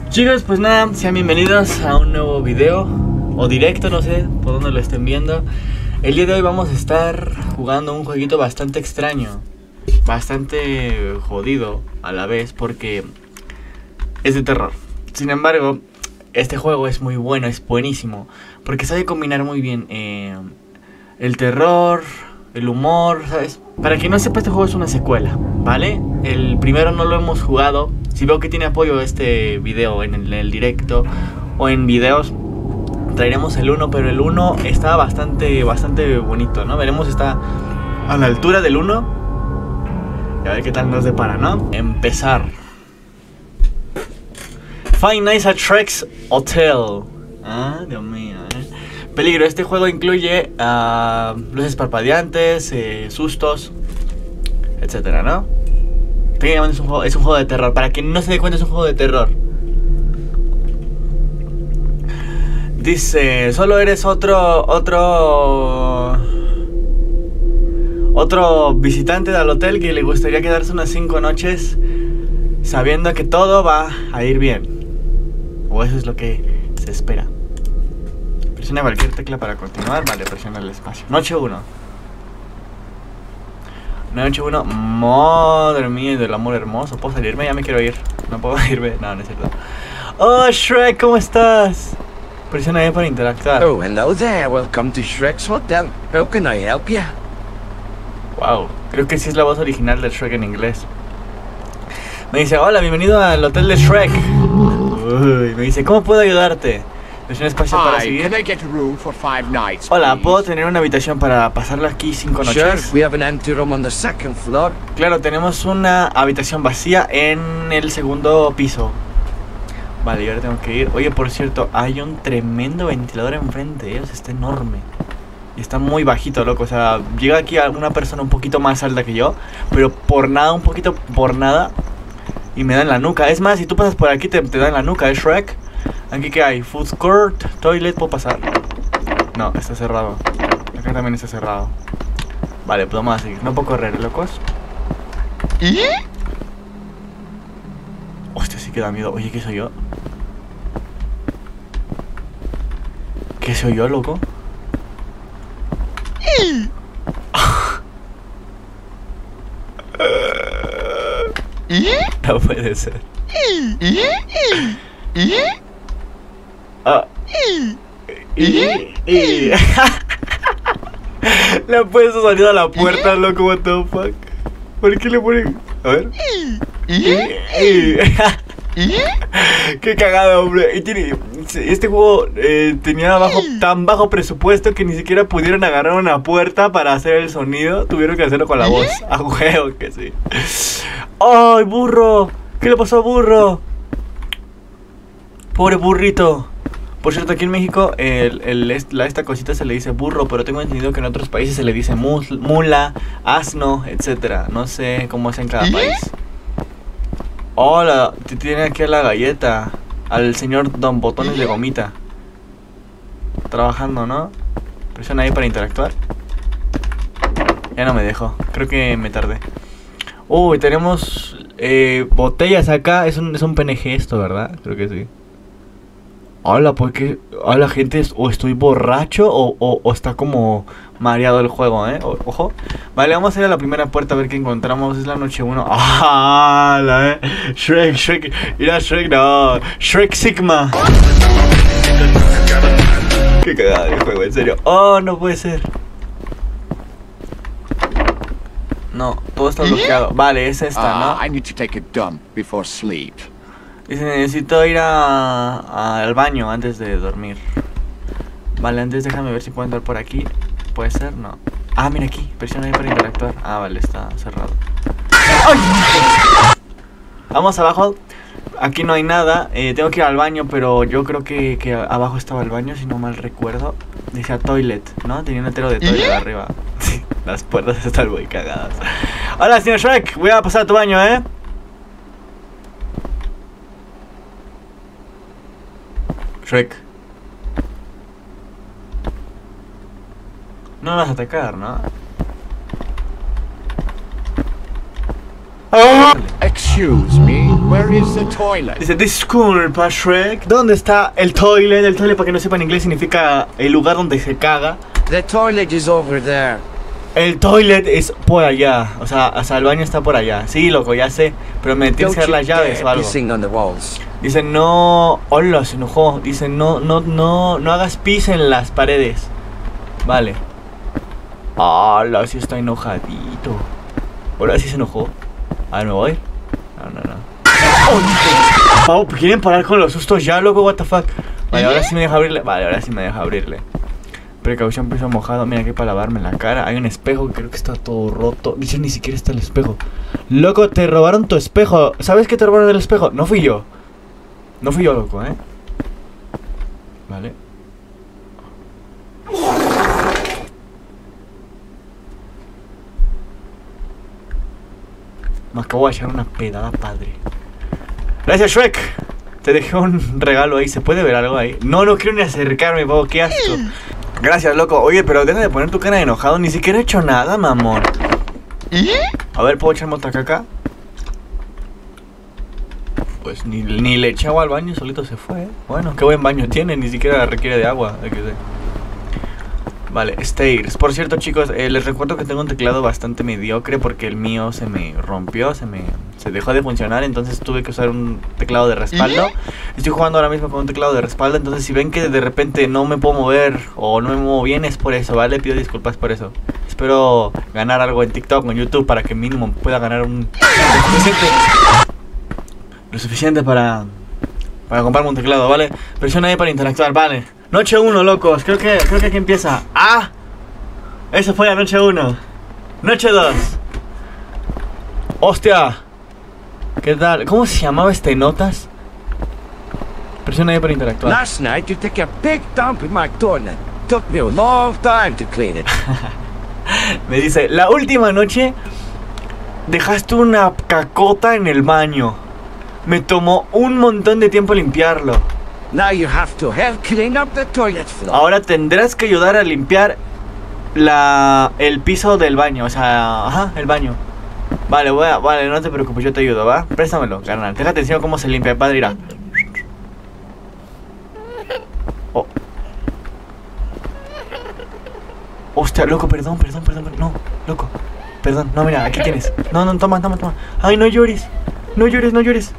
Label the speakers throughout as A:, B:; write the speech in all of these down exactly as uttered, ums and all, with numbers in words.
A: Chicos, pues nada, sean bienvenidos a un nuevo video o directo, no sé por dónde lo estén viendo. El día de hoy vamos a estar jugando un jueguito bastante extraño, bastante jodido a la vez porque es de terror. Sin embargo, este juego es muy bueno, es buenísimo porque sabe combinar muy bien eh, el terror, el humor, ¿sabes? Para quien no sepa, este juego es una secuela, ¿vale? El primero no lo hemos jugado. Si veo que tiene apoyo este video en el, en el directo o en videos, traeremos el uno, pero el uno está bastante, bastante bonito, ¿no? Veremos si está a la altura del uno y a ver qué tal nos depara, ¿no? Empezar. Five Nights at Shrek's Hotel. Ah, Dios mío, ¿eh? Peligro, este juego incluye uh, luces parpadeantes, eh, sustos, etcétera, ¿no? Técnicamente es un, juego, es un juego de terror. Para quien no se dé cuenta, es un juego de terror. Dice, solo eres otro, otro, otro visitante del hotel que le gustaría quedarse unas cinco noches sabiendo que todo va a ir bien. O eso es lo que se espera. Presiona cualquier tecla para continuar. Vale, presiona el espacio. Noche uno. Noche uno. Madre mía, del amor hermoso. ¿Puedo salirme? Ya me quiero ir. No puedo irme. No, no es cierto. Oh, Shrek, ¿cómo estás? Presiona E para interactuar.
B: Oh, hello there. Welcome to Shrek's Hotel. How can I help you?
A: Wow, creo que sí es la voz original de Shrek en inglés. Me dice, hola, bienvenido al hotel de Shrek. Uy, me dice, ¿cómo puedo ayudarte? Presiona espacio para seguir.
C: Can I get a room for five nights,
A: Hola,
C: please?
A: ¿puedo tener una habitación para pasarla aquí cinco
B: Sure,
A: noches?
B: we have an empty room on the second floor.
A: Claro, tenemos una habitación vacía en el segundo piso. Vale, yo ahora tengo que ir. Oye, por cierto, hay un tremendo ventilador enfrente de ellos, está enorme. Y está muy bajito, loco, o sea, llega aquí a una persona un poquito más alta que yo, pero por nada, un poquito por nada, y me da en la nuca. Es más, si tú pasas por aquí te, te da en la nuca, ¿es Shrek? Aquí que hay, food court, toilet, ¿puedo pasar? No, está cerrado. Acá también está cerrado. Vale, pues vamos a seguir, no puedo correr, locos.
C: ¿Y?
A: Hostia, sí que da miedo. Oye, ¿qué soy yo? ¿Qué soy yo, loco?
C: ¿Y?
A: No puede ser.
C: ¿Y? ¿Y?
A: Ah. Y, y. Le han puesto sonido a la puerta, loco, what the fuck. ¿Por qué le ponen? A ver.
C: ¿Y?
A: Y. Qué cagado, hombre. Y tiene, este juego eh, tenía bajo, tan bajo presupuesto que ni siquiera pudieron agarrar una puerta para hacer el sonido. Tuvieron que hacerlo con la voz. A huevo que sí. ¡Ay, burro! ¿Qué le pasó a burro? Pobre burrito. Por cierto, aquí en México el, el, la, esta cosita se le dice burro, pero tengo entendido que en otros países se le dice mus, mula, asno, etcétera. No sé cómo es en cada país. Hola, te tiene aquí a la galleta. Al señor Don Botones de Gomita. Trabajando, ¿no? Presiona ahí para interactuar. Ya no me dejo, creo que me tardé. Uy, tenemos eh, botellas acá. Es un, es un P N G esto, ¿verdad? Creo que sí. Hola, pues que... Hola, gente, o estoy borracho o, o, o está como mareado el juego, ¿eh? O, ojo. Vale, vamos a ir a la primera puerta a ver qué encontramos. Es la noche uno. ¡Ah! La, eh. Shrek, Shrek. Mira, Shrek, no. Shrek Sigma. Qué cagada el juego, en serio. Oh, no puede ser. No, todo está bloqueado. Vale, es esta, ¿no?
C: Uh, I need to take a dump before sleep.
A: Dice, necesito ir a, a, al baño antes de dormir. Vale, antes déjame ver si puedo entrar por aquí. ¿Puede ser? No. Ah, mira aquí, presiona ahí para interactuar. Ah, vale, está cerrado. ¡Ay! Vamos abajo. Aquí no hay nada, eh, tengo que ir al baño, pero yo creo que, que abajo estaba el baño, si no mal recuerdo. Decía toilet, ¿no? Tenía un entero de toilet arriba. Sí, las puertas están muy cagadas. Hola, señor Shrek, voy a pasar a tu baño, ¿eh? Shrek. No me vas a atacar, ¿no?
C: Excuse Excuse me, where is the toilet?
A: Dice, disculpa, Shrek. ¿Dónde está el toilet? El toilet, para que no sepa en inglés, significa el lugar donde se caga.
B: The toilet is over there.
A: El toilet es por allá. O sea, o sea, el baño está por allá. Sí, loco, ya sé. Pero me tienes que dar las llaves o algo.
B: Pissing on the walls.
A: Dice, no... Hola, se enojó. Dice, no, no, no, no hagas pis en las paredes. Vale. Hola, sí está enojadito. Hola, sí se enojó. A ver, ¿me voy? No, no, no. Oh, Pau, ¿quieren parar con los sustos ya, loco? What the fuck. Vale, ahora sí me deja abrirle. Vale, ahora sí me deja abrirle. Precaución, piso mojado. Mira, aquí para lavarme la cara. Hay un espejo que creo que está todo roto. Dice, ni siquiera está el espejo. Loco, te robaron tu espejo. ¿Sabes qué te robaron el espejo? No fui yo. No fui yo, loco, ¿eh? Vale. Me acabo de echar una pedada, padre. Gracias, Shrek. Te dejé un regalo ahí. ¿Se puede ver algo ahí? No, no quiero ni acercarme, pavo. Qué asco. Gracias, loco. Oye, pero deja de poner tu cara de enojado. Ni siquiera he hecho nada, mamón. A ver, ¿puedo echarme otra caca? Pues ni, ni le eché agua al baño, solito se fue, ¿eh? Bueno, qué buen baño tiene, ni siquiera requiere de agua, hay que sé. Vale, Stairs. Por cierto, chicos, eh, les recuerdo que tengo un teclado bastante mediocre porque el mío se me rompió, se me se dejó de funcionar, entonces tuve que usar un teclado de respaldo. Estoy jugando ahora mismo con un teclado de respaldo, entonces si ven que de repente no me puedo mover o no me muevo bien es por eso, ¿vale? Pido disculpas por eso. Espero ganar algo en TikTok o en YouTube para que mínimo pueda ganar un... Lo suficiente, lo suficiente para... Para comprarme un teclado, ¿vale? Presiona ahí para interactuar, vale. Noche uno, locos, creo que, creo que aquí empieza. ¡Ah! Eso fue la noche uno. Noche dos. ¡Hostia! ¿Qué tal? ¿Cómo se llamaba este notas? Presiona ahí para interactuar.
B: Last night you took a big dump in my toilet. Took me a long time to clean it.
A: Me dice, la última noche dejaste una cacota en el baño. Me tomó un montón de tiempo limpiarlo.
B: Now you have to help clean up the toilet floor.
A: Ahora tendrás que ayudar a limpiar la el piso del baño, o sea, ajá, el baño. Vale, voy a, vale, no te preocupes, yo te ayudo, ¿va? Préstamelo, carnal. Déjate enseñar cómo se limpia, padre, irá. Oh. Hostia, loco, perdón, perdón, perdón, perdón. No, loco. Perdón, no, mira, aquí tienes. No, no, toma, toma, toma. Ay, no llores. No llores, no llores.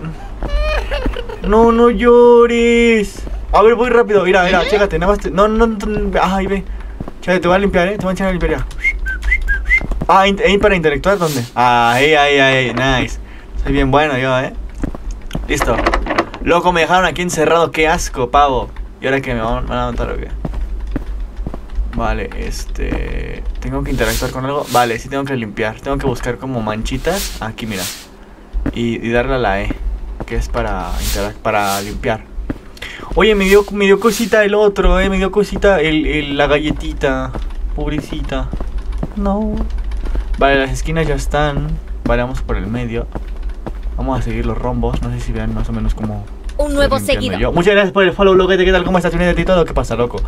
A: No, no llores. A ver, voy rápido. Mira, mira, chécate, nada más te... No, no, no. Ay, ve. Chécate, te voy a limpiar, eh. Te voy a enseñar a limpiar ya. Ah, ahí para interactuar, ¿dónde? Ahí, ahí, ahí, nice. Soy bien bueno yo, eh. Listo. Loco, me dejaron aquí encerrado, qué asco, pavo. ¿Y ahora qué? ¿Me van, me van a matar o qué? Vale, este... ¿Tengo que interactuar con algo? Vale, sí tengo que limpiar. Tengo que buscar como manchitas. Aquí, mira. Y, y darle a la E, que es para, para limpiar. Oye, me dio, me dio cosita el otro, eh. Me dio cosita el, el, la galletita. Pobrecita. No. Vale, las esquinas ya están. Vale, vamos por el medio. Vamos a seguir los rombos. No sé si vean más o menos como...
D: Un nuevo seguidor.
A: Yo. Muchas gracias por el follow, loquete. ¿Qué tal? ¿Cómo estás? ¿Tienes de ti todo? ¿Qué pasa, loco?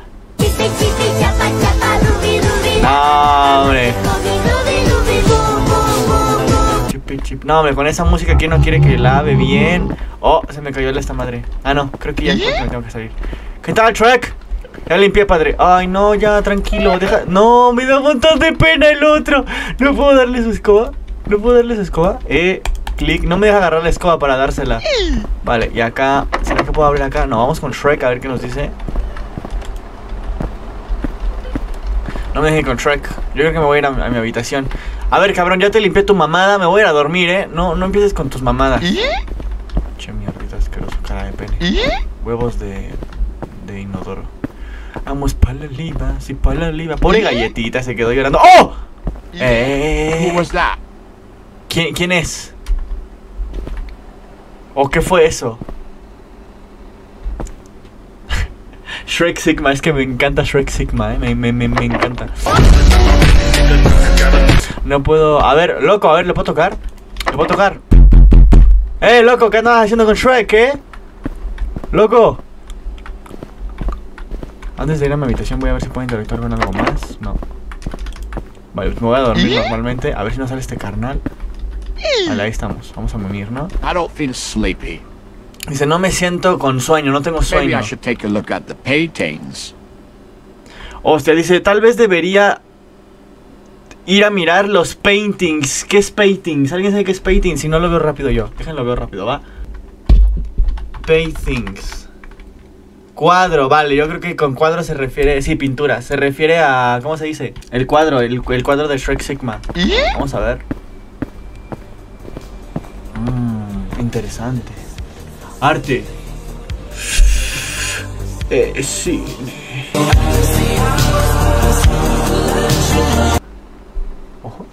A: No, hombre. Chip, chip. No, hombre, con esa música, ¿quién no quiere que lave bien? Oh, se me cayó esta madre. Ah, no, creo que ya es porque me tengo que salir. ¿Qué tal, Shrek? Ya limpié, padre. Ay, no, ya, tranquilo. Deja... No, me da un montón de pena el otro. No puedo darle su escoba. No puedo darle su escoba. Eh, clic. No me deja agarrar la escoba para dársela. Vale, y acá. ¿Será que puedo abrir acá? No, vamos con Shrek a ver qué nos dice. No me dejé con Shrek. Yo creo que me voy a ir a, a mi habitación. A ver, cabrón, ya te limpié tu mamada. Me voy a ir a dormir, eh. No, no empieces con tus mamadas. Che, mierdita, asqueroso, cara de pene. Huevos de, de inodoro. Vamos pa' la oliva, sí, pa' la oliva. Pobre galletita, se quedó llorando. ¡Oh! Eh,
C: Who was that?
A: ¿Quién, ¿Quién es? ¿O qué fue eso? Shrek Sigma, es que me encanta Shrek Sigma, eh. me, me, me, me encanta. No puedo... A ver, loco, a ver, ¿le puedo tocar? ¿Le puedo tocar? ¡Eh, loco! ¿Qué andas haciendo con Shrek, eh? ¡Loco! Antes de ir a mi habitación voy a ver si puedo interactuar con algo más. No. Vale, pues me voy a dormir normalmente. A ver si no sale este carnal. Vale, ahí estamos. Vamos a mimir, ¿no?
C: I don't feel sleepy.
A: Dice, no me siento con sueño, no tengo
C: Maybe
A: sueño.
C: I should take a look at the paintings.
A: Hostia, dice, tal vez debería ir a mirar los paintings. ¿Qué es paintings? ¿Alguien sabe qué es paintings? Si no lo veo rápido yo. Déjenlo ver rápido, ¿va? Paintings. Cuadro, vale, yo creo que con cuadro se refiere... Sí, pintura, se refiere a... ¿Cómo se dice? El cuadro, el, el cuadro de Shrek Sigma. Vamos a ver. Mmm, interesante. Arte. Eh, sí. Ojo.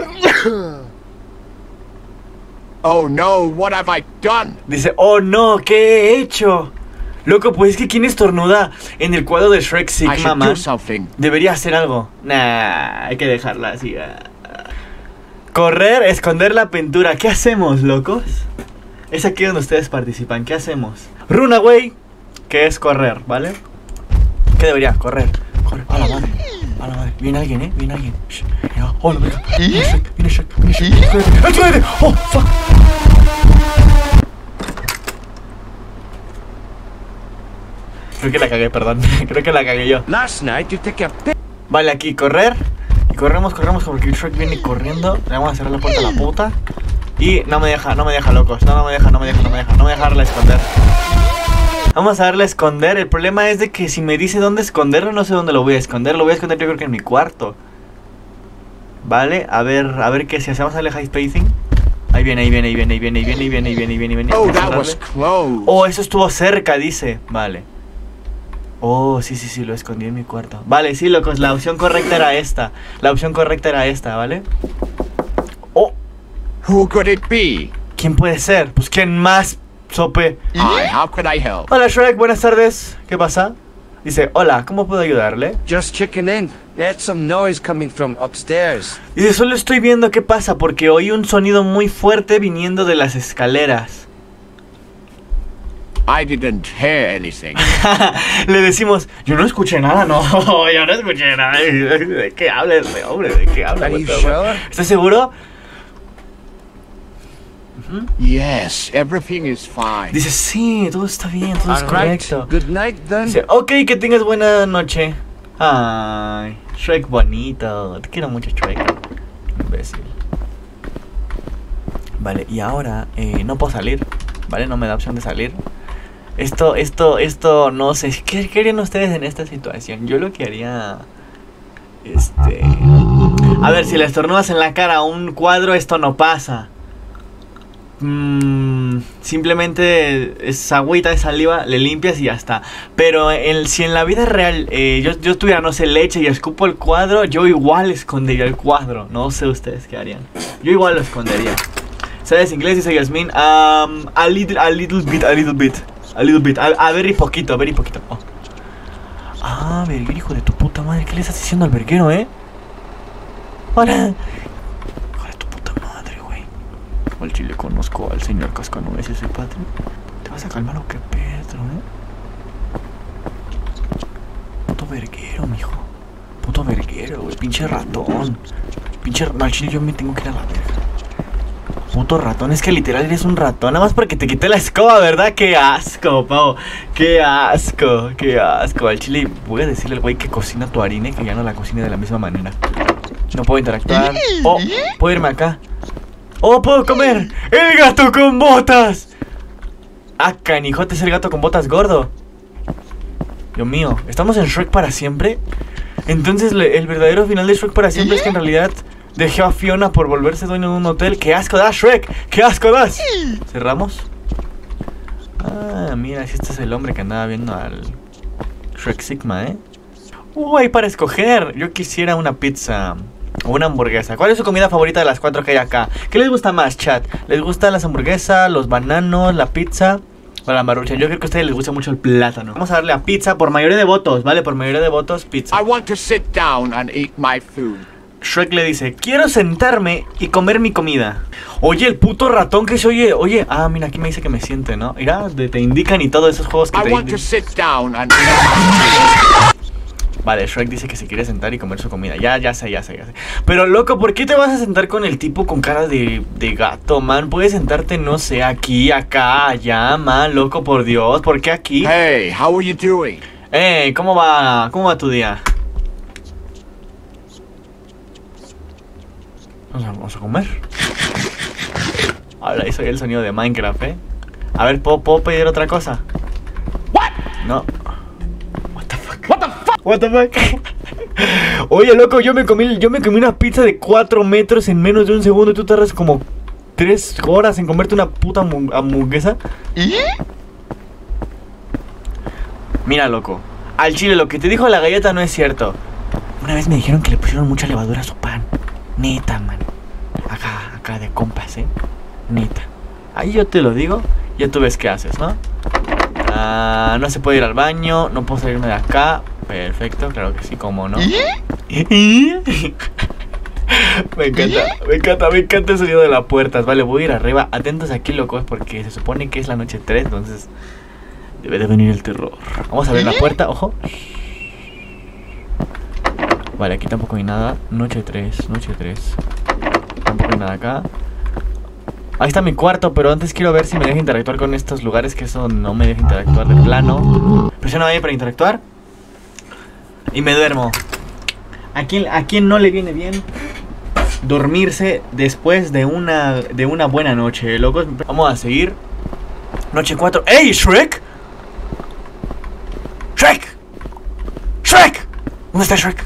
C: Oh no, what have I done?
A: Dice, oh no, ¿qué he hecho? Loco, pues es que ¿quién estornuda en el cuadro de Shrek
C: I
A: Sigma,
C: should
A: man?
C: do something.
A: Debería hacer algo. Nah, hay que dejarla así. Correr, esconder la pintura. ¿Qué hacemos, locos? Es aquí donde ustedes participan. ¿Qué hacemos? Runaway, que es correr, ¿vale? ¿Qué debería? Correr. Correr. A la madre. A la madre. Viene alguien, ¿eh? Viene alguien. Shh. Mira. Oh, no, venga. Viene Shrek. Viene Shrek. Viene Shrek. ¡El duende! ¡Oh, fuck! Creo que la cagué, perdón. Creo que la cagué yo.
B: Last night you took a pic.
A: Vale, aquí correr. Y corremos, corremos porque Shrek viene corriendo. Le vamos a cerrar la puerta a la puta. Y no me deja, no me deja, locos. No, no me deja, no me deja, no me deja. No me deja darle a esconder. Vamos a darle a esconder. El problema es de que si me dice dónde esconderlo, no sé dónde lo voy a esconder. Lo voy a esconder yo creo que en mi cuarto. Vale, a ver, a ver qué si hacemos el high spacing. Ahí viene, ahí viene, ahí viene, ahí viene, ahí viene, ahí viene, ahí viene, ahí viene, ahí viene.
C: Oh, that was close.
A: Oh, eso estuvo cerca, dice. Vale. Oh, sí, sí, sí, lo escondí en mi cuarto. Vale, sí, locos, la opción correcta era esta. La opción correcta era esta, ¿vale? Oh,
C: Who could it be?
A: ¿quién puede ser? Pues ¿quién más, sope?
C: I, how could I help?
A: Hola Shrek, buenas tardes. ¿Qué pasa? Dice, hola, ¿cómo puedo ayudarle?
B: Just checking in. There's some noise coming from upstairs.
A: Dice, solo estoy viendo qué pasa porque oí un sonido muy fuerte viniendo de las escaleras.
C: I didn't hear anything.
A: Le decimos, yo no escuché nada, no, yo no escuché nada. ¿De qué habla este hombre? ¿De qué habla?
B: Are you sure?
A: ¿Estás seguro?
C: Yes, everything is fine.
A: Dice, sí, todo está bien, todo es
B: All right.
A: correcto.
B: Good night then.
A: Dice, ok, que tengas buena noche. Ay, Shrek bonito. Te quiero mucho, Shrek. Imbécil. Vale, y ahora eh, no puedo salir. Vale, no me da opción de salir. Esto, esto, esto, no sé. ¿Qué, qué harían ustedes en esta situación? Yo lo que haría... Este... A ver, si le estornudas en la cara a un cuadro, esto no pasa. Mm, simplemente es agüita de saliva, le limpias y ya está. Pero el, si en la vida real eh, yo, yo tuviera, no sé, leche y escupo el cuadro, yo igual escondería el cuadro. No sé ustedes qué harían. Yo igual lo escondería. ¿Sabes inglés? Dice Yasmin. Um, a little, a little bit, a little bit. A little bit, a, a very poquito, a very poquito. Oh. Ah, verguero, hijo de tu puta madre. ¿Qué le estás diciendo al verguero, eh? Hola. Hijo de tu puta madre, güey. Al chile conozco al señor Cascanueces, ese patrio. ¿Te vas a calmar o qué Pedro, eh? Puto verguero, mijo. Puto verguero, güey. Pinche ratón. Pinche ratón. Al chile yo me tengo que ir a la verga. Puto ratón, es que literal eres un ratón. Nada más porque te quité la escoba, ¿verdad? ¡Qué asco, pavo! ¡Qué asco! ¡Qué asco! Al chile voy a decirle al güey que cocina tu harina y que ya no la cocine de la misma manera. No puedo interactuar. ¡Oh! ¿Puedo irme acá? ¡Oh! ¡Puedo comer! ¡El gato con botas! ¡Ah, canijote! Es el gato con botas gordo. Dios mío, ¿estamos en Shrek para siempre? Entonces el verdadero final de Shrek para siempre es que en realidad... dejé a Fiona por volverse dueño de un hotel. ¡Qué asco das, Shrek! ¡Qué asco das! ¿Cerramos? Ah, mira, si este es el hombre que andaba viendo al Shrek Sigma, ¿eh? Uh, hay para escoger. Yo quisiera una pizza o una hamburguesa. ¿Cuál es su comida favorita de las cuatro que hay acá? ¿Qué les gusta más, chat? ¿Les gustan las hamburguesas, los bananos, la pizza o la marucha? Yo creo que a ustedes les gusta mucho el plátano. Vamos a darle a pizza por mayoría de votos, ¿vale? Por mayoría de votos, pizza.
C: I want to sit down and eat my food.
A: Shrek le dice, quiero sentarme y comer mi comida. Oye, el puto ratón que se oye. Oye, ah, mira, aquí me dice que me siente, ¿no? Mira, te, te indican y todos esos juegos que
C: I
A: te
C: want to
A: indican.
C: sit down and eat my food.
A: Vale, Shrek dice que se quiere sentar y comer su comida. Ya, ya sé, ya sé, ya sé. Pero loco, ¿por qué te vas a sentar con el tipo con cara de, de gato, man? Puedes sentarte, no sé, aquí, acá, allá, man. Loco, por Dios, ¿por qué aquí?
C: Hey, how are you doing?
A: Eh, ¿cómo va, cómo va tu día? Vamos a, vamos a comer. Ahora hizo ya el sonido de Minecraft, ¿eh? A ver, ¿puedo, ¿puedo pedir otra cosa?
C: What?
A: No. What the fuck?
C: What the fuck?
A: What the fuck? Oye, loco, yo me comí, yo me comí una pizza de cuatro metros en menos de un segundo y tú tardas como tres horas en comerte una puta hamu- hamburguesa.
C: ¿Y?
A: Mira, loco, al chile lo que te dijo la galleta no es cierto. Una vez me dijeron que le pusieron mucha levadura a su pan. Neta, man. Acá, acá de compas, eh. Neta. Ahí yo te lo digo, ya tú ves qué haces, ¿no? Ah, no se puede ir al baño, no puedo salirme de acá. Perfecto, claro que sí, cómo no. Me encanta, me encanta, me encanta el sonido de las puertas. Vale, voy a ir arriba. Atentos aquí, locos, porque se supone que es la noche tres, entonces debe de venir el terror. Vamos a ver la puerta, ojo. Vale, aquí tampoco hay nada. Noche tres, noche tres. Tampoco hay nada acá. Ahí está mi cuarto, pero antes quiero ver si me deja interactuar con estos lugares, que eso no me deja interactuar de plano. Presiona ahí para interactuar y me duermo. ¿A quién, a quién no le viene bien dormirse después de una, de una buena noche, locos? Vamos a seguir. Noche cuatro. ¡Ey, Shrek! ¡Shrek! ¡Shrek! ¿Dónde está Shrek?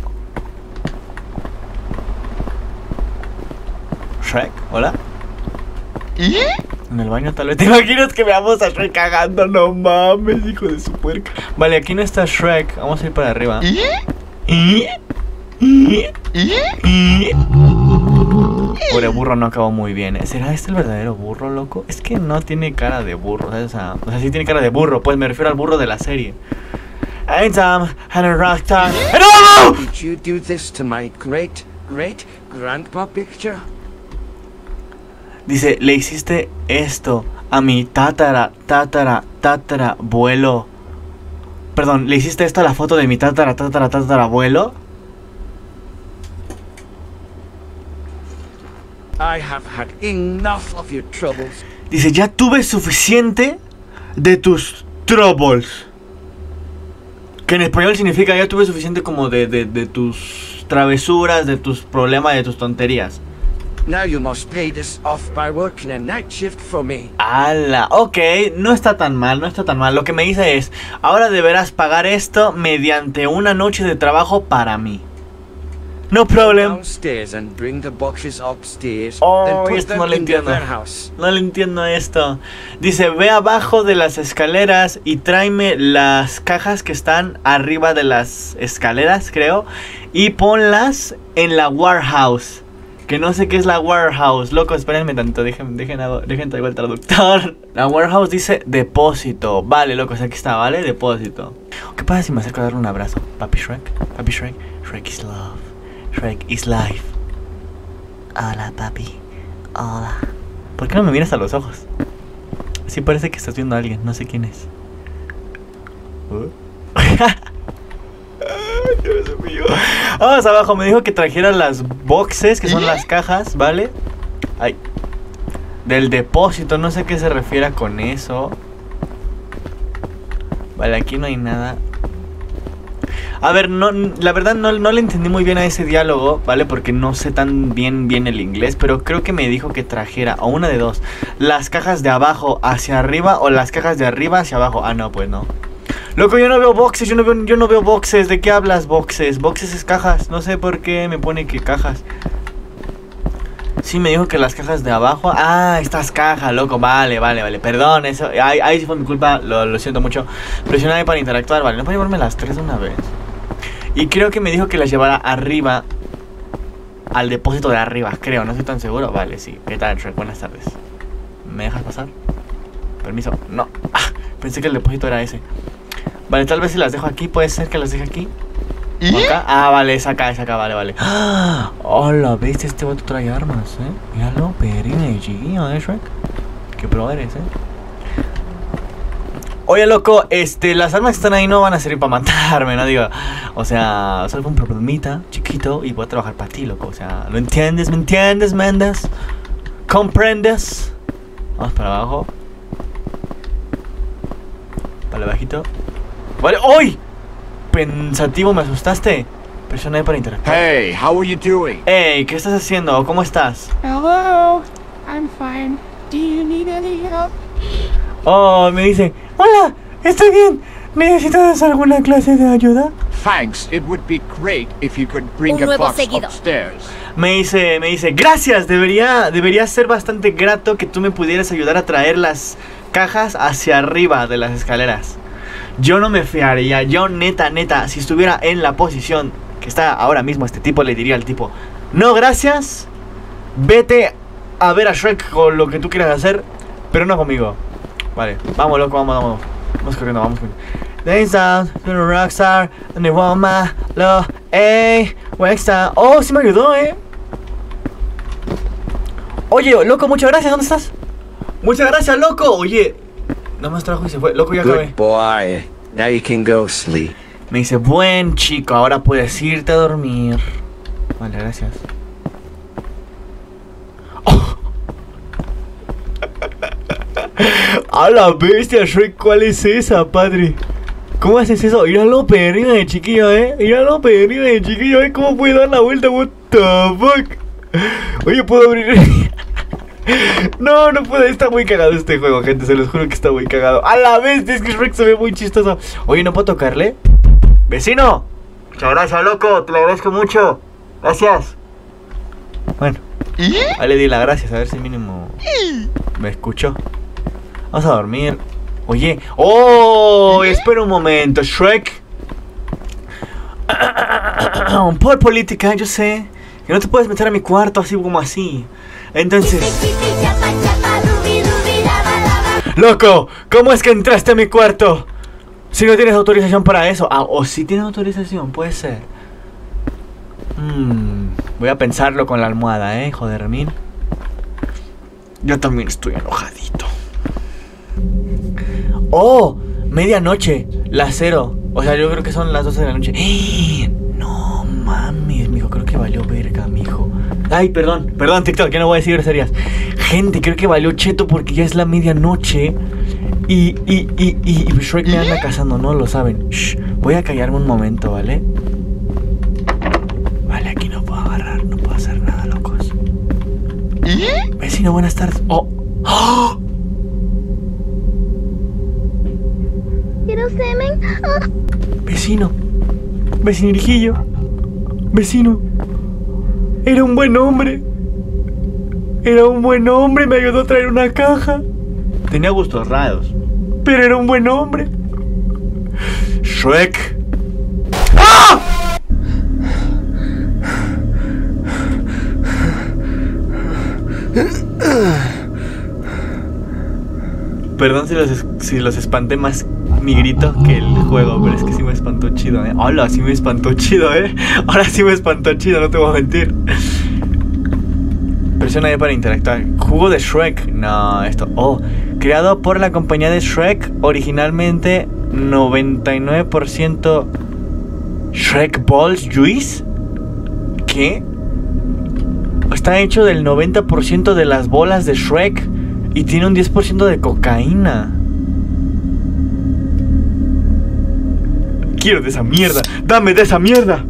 A: Shrek, hola.
C: ¿Y?
A: En el baño tal vez. ¿Te imaginas que veamos a Shrek cagando? No mames, hijo de su puerca. Vale, aquí no está Shrek. Vamos a ir para arriba.
C: ¿Y?
A: ¿Y? ¿Y?
C: ¿Y?
A: ¿Y? Pobre burro, no acabó muy bien. ¿Será este el verdadero burro, loco? Es que no tiene cara de burro, ¿sabes? O sea, o sea, sí tiene cara de burro. Pues me refiero al burro de la serie. Hey, Tom, and a rock time. ¡No!
B: Did you do this to my great, great grandpa picture?
A: Dice, le hiciste esto a mi tatara, tatara, tatara, abuelo. Perdón, ¿le hiciste esto a la foto de mi tatara, tatara, tatara, abuelo?
B: I have had enough of your troubles.
A: Dice, ya tuve suficiente de tus troubles. Que en español significa, ya tuve suficiente como de, de, de tus travesuras, de tus problemas, de tus tonterías.
B: Now you must pay this off by working a night shift for me.
A: ¡Hala! Ok, no está tan mal, no está tan mal. Lo que me dice es, ahora deberás pagar esto mediante una noche de trabajo para mí. No problem.
B: Downstairs and bring the boxes upstairs.
A: Oh,
B: then put
A: esto
B: them
A: no lo
B: in the
A: entiendo.
B: warehouse.
A: No le entiendo esto. Dice, ve abajo de las escaleras y tráeme las cajas que están arriba de las escaleras, creo, y ponlas en la warehouse. Que no sé qué es la warehouse. Loco, espérenme tanto, dejen, dejen, dejen traigo el traductor. La warehouse dice depósito. Vale, locos, aquí está, ¿vale? Depósito. ¿Qué pasa si me acerco a darle un abrazo? Papi Shrek, Papi Shrek. Shrek is love, Shrek is life. Hola, papi. Hola. ¿Por qué no me miras a los ojos? Sí parece que estás viendo a alguien, no sé quién es. ¿Uh? Dios mío. Vamos abajo, me dijo que trajera las boxes, que son las cajas, ¿vale? Ay. Del depósito, no sé qué se refiere con eso. Vale, aquí no hay nada. A ver, no, la verdad no, no le entendí muy bien a ese diálogo, ¿vale? Porque no sé tan bien bien el inglés, pero creo que me dijo que trajera, o una de dos, las cajas de abajo hacia arriba o las cajas de arriba hacia abajo. Ah, no, pues no. Loco, yo no veo boxes, yo no veo, yo no veo boxes. ¿De qué hablas, boxes? Boxes es cajas, no sé por qué me pone que cajas. Sí, me dijo que las cajas de abajo. Ah, estas cajas, loco, vale, vale, vale. Perdón, eso, ahí, ahí sí fue mi culpa, lo, lo siento mucho. Presioné para interactuar, vale, no puedo llevarme las tres de una vez. Y creo que me dijo que las llevara arriba, al depósito de arriba, creo, no estoy tan seguro. Vale, sí, ¿qué tal, Shrek? Buenas tardes. ¿Me dejas pasar? Permiso, no, ah, pensé que el depósito era ese. Vale, tal vez si las dejo aquí, puede ser que las deje aquí. ¿Y? Acá. Ah, vale, es acá, es acá, vale, vale. ¡Ah! Hola, ¿viste? Este vato trae armas, ¿eh? Míralo, perina y chiquillo, ¿eh, Shrek? Qué pro eres, ¿eh? Oye, loco, este, las armas que están ahí no van a servir para matarme, ¿no? Digo, o sea, solo fue un problemita chiquito y voy a trabajar para ti, loco. O sea, ¿lo entiendes? ¿Me entiendes, Mendes? ¿Comprendes? Vamos para abajo. Para bajito. Vale, ¡uy! Pensativo, me asustaste. Presiona ahí para interactuar.
C: Hey, how are you doing?
A: Hey, ¿qué estás haciendo? ¿Cómo estás?
D: Hello, I'm fine. Do you need any help?
A: Oh, me dice, hola, estoy bien. ¿Necesitas alguna clase de ayuda?
C: Thanks. It would be great if you could bring
E: Un
C: a
E: nuevo
C: box
E: seguido.
C: upstairs.
A: Me dice, me dice, gracias, debería, debería ser bastante grato que tú me pudieras ayudar a traer las cajas hacia arriba de las escaleras. Yo no me fiaría, yo neta, neta, si estuviera en la posición que está ahora mismo este tipo, le diría al tipo, no gracias, vete a ver a Shrek con lo que tú quieras hacer, pero no conmigo. Vale, vamos loco, vamos, vamos, vamos corriendo, vamos corriendo. Dance down, you're a rockstar, and they want my love, ey, Wexta. Oh, sí me ayudó, eh. Oye, loco, muchas gracias, ¿dónde estás? Muchas gracias, loco. Oye, no me trajo y se fue, loco, ya acabé.
B: Good boy. Now you can go sleep.
A: Me dice, buen chico, ahora puedes irte a dormir. Vale, gracias. Oh. A la bestia, Shrek, ¿cuál es esa, padre? ¿Cómo haces eso? Míralo perdido de chiquillo, eh. Míralo perdido de chiquillo, eh. ¿Cómo puede dar la vuelta? What the fuck. Oye, ¿puedo abrir? No, no puedo. Está muy cagado este juego, gente. Se los juro que está muy cagado. A la bestia, es que Shrek se ve muy chistoso. Oye, ¿no puedo tocarle? ¡Vecino! Muchas gracias, loco. Te lo agradezco mucho. Gracias. Bueno. Ahí le di las gracias. A ver si mínimo me escuchó. Vamos a dormir. Oye. ¡Oh! Espera un momento, Shrek. Por política, yo sé que no te puedes meter a mi cuarto así como así. Entonces... Loco, ¿cómo es que entraste a mi cuarto? Si no tienes autorización para eso. Ah, o si tienes autorización, puede ser. Hmm, voy a pensarlo con la almohada, eh, joder, mil. Yo también estoy enojadito. Oh, medianoche, las cero. O sea, yo creo que son las doce de la noche. ¡Eh! No mames, mijo, creo que valió verga, mijo. Ay, perdón, perdón, TikTok, que no voy a decir groserías. Gente, creo que valió cheto porque ya es la medianoche. Y, y, y, y, y Shrek me anda cazando, no lo saben. Shh, voy a callarme un momento, ¿vale? Vale, aquí no puedo agarrar, no puedo hacer nada, locos. Vecino, buenas tardes. Oh. ¡Oh!
E: ¿Quiero semen? Ah.
A: Vecino, vecinirijillo, vecino. Era un buen hombre. Era un buen hombre, me ayudó a traer una caja. Tenía gustos raros, pero era un buen hombre. Shrek. ¡Ah! Perdón si los, si los espanté más mi grito que el juego, pero es que sí me espantó chido, eh. Hola, sí me espantó chido, eh. Ahora sí me espantó chido, no te voy a mentir. Presiona ahí para interactuar. Jugo de Shrek. No, esto. Oh, creado por la compañía de Shrek. Originalmente noventa y nueve por ciento Shrek Balls Juice. ¿Qué? Está hecho del noventa por ciento de las bolas de Shrek. Y tiene un diez por ciento de cocaína. Quiero de esa mierda. Dame de esa mierda.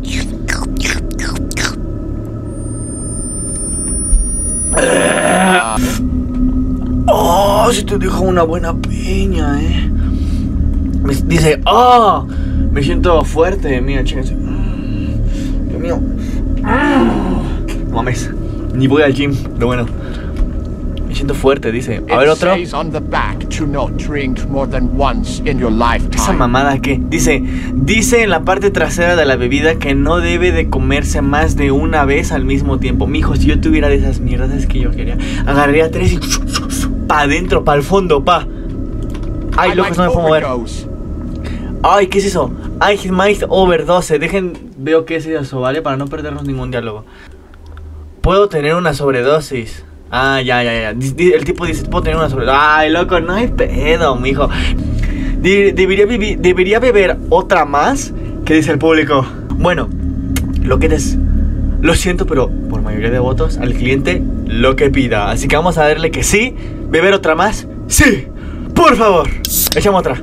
A: Oh, si te dejo una buena piña, eh. Me dice, oh, me siento fuerte. Mira, chéquense. Dios mío. No mames, ni voy al gym, lo bueno. Me siento fuerte, dice. A ver, otro. Esa mamada que dice, dice en la parte trasera de la bebida que no debe de comerse más de una vez al mismo tiempo. Mijo, si yo tuviera de esas mierdas que yo quería, agarraría tres y pa' adentro, pa' el fondo, pa. Ay, loco, no me puedo mover. Ay, ¿qué es eso? Ay, might overdose. Dejen, veo qué es eso, ¿vale? Para no perdernos ningún diálogo. Puedo tener una sobredosis. Ah, ya, ya, ya. El tipo dice, puedo tener una sobredosis. Ay, loco, no hay pedo, mijo. De debería, debería beber otra más. ¿Qué dice el público? Bueno, lo que es... Lo siento, pero por mayoría de votos al cliente lo que pida. Así que vamos a darle que sí. ¿Beber otra más? ¡Sí! ¡Por favor! Echamos otra.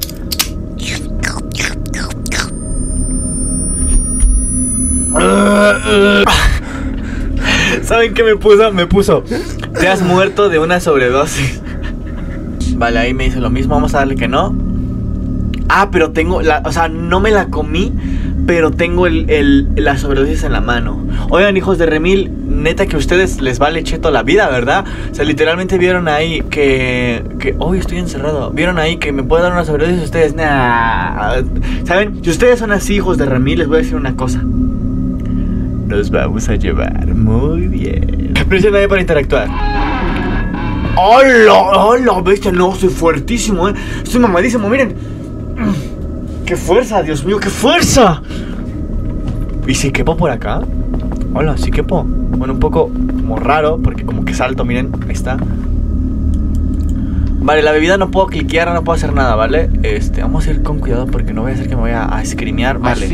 A: ¿Saben qué me puso? Me puso: te has muerto de una sobredosis. Vale, ahí me hizo lo mismo. Vamos a darle que no. Ah, pero tengo la, o sea, no me la comí, pero tengo el, el, la sobredosis en la mano. Oigan, hijos de remil, neta que a ustedes les vale cheto la vida, ¿verdad? O sea, literalmente vieron ahí que... que hoy estoy encerrado. Vieron ahí que me puede dar una sobredosis. Ustedes, nah. ¿Saben? Si ustedes son así, hijos de remil, les voy a decir una cosa. Nos vamos a llevar muy bien. Presiona ahí para interactuar. ¡Hola! ¡Hola! Bestia, no, soy fuertísimo, eh. Estoy mamadísimo, miren. ¡Qué fuerza, Dios mío! ¡Qué fuerza! ¿Y si quepo por acá? Hola, ¿sí quepo? Bueno, un poco como raro, porque como que salto, miren, ahí está. Vale, la bebida no puedo cliquear, no puedo hacer nada, ¿vale? Este, vamos a ir con cuidado porque no voy a hacer que me vaya a escrimear, vale.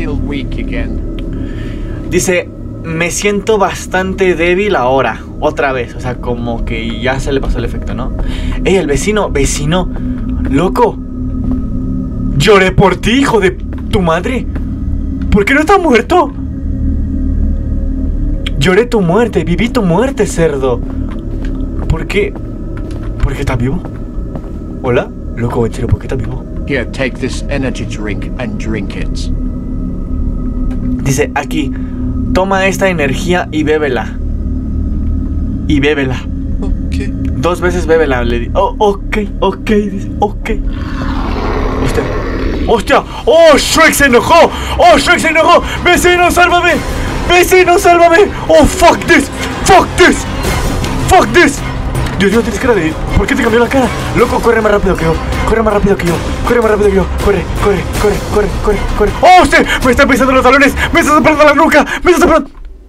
A: Dice, me siento bastante débil ahora, otra vez, o sea, como que ya se le pasó el efecto, ¿no? Ey, el vecino, vecino, loco. Lloré por ti, hijo de tu madre. ¿Por qué no estás muerto? Lloré tu muerte, viví tu muerte, cerdo. ¿Por qué? ¿Por qué estás vivo? ¿Hola? Loco, en serio, ¿por qué estás vivo?
C: Here, take this energy drink and drink it.
A: Dice aquí, toma esta energía y bébela. Y bébela.
F: Ok.
A: Dos veces bébela, le di. Oh, ok, ok, dice, ok. Hostia. ¡Hostia! ¡Oh, Shrek se enojó! ¡Oh, Shrek se enojó! ¡Vecino, sálvame! ¡Vecino, sálvame! ¡Oh, fuck this! ¡Fuck this! ¡Fuck this! Dios mío, tienes cara de... ¿Por qué te cambió la cara? Loco, corre más rápido que yo. Corre más rápido que yo. Corre más rápido que yo. Corre, corre, corre, corre, corre, corre. ¡Oh, usted! ¡Me están pisando los talones! ¡Me está soplando la nuca! ¡Me está soplando!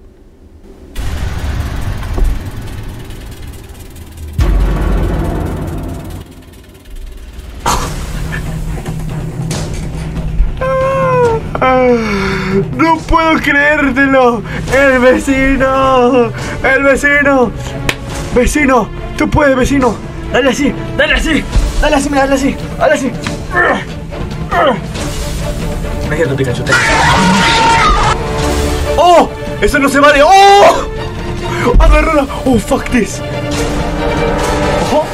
A: ¡No puedo creértelo! ¡El vecino! ¡El vecino! ¡Vecino! ¡Tú puedes, vecino! ¡Dale así! ¡Dale así! ¡Dale así! ¡Dale así! ¡Dale así! Me quedo Pikachu. ¡Oh! ¡Eso no se vale! ¡Oh! ¡Agárrala! ¡Oh, fuck this! ¡Ojo!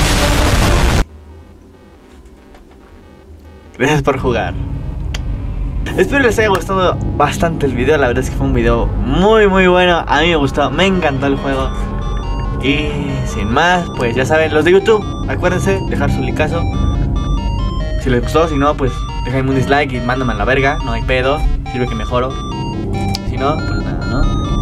A: Gracias por jugar. Espero les haya gustado bastante el video. La verdad es que fue un video muy muy bueno. A mí me gustó, me encantó el juego. Y sin más, pues ya saben, los de YouTube, acuérdense, dejar su likeazo si les gustó. Si no, pues déjenme un dislike y mándame a la verga. No hay pedo, sirve que mejoro. Si no, pues nada, ¿no?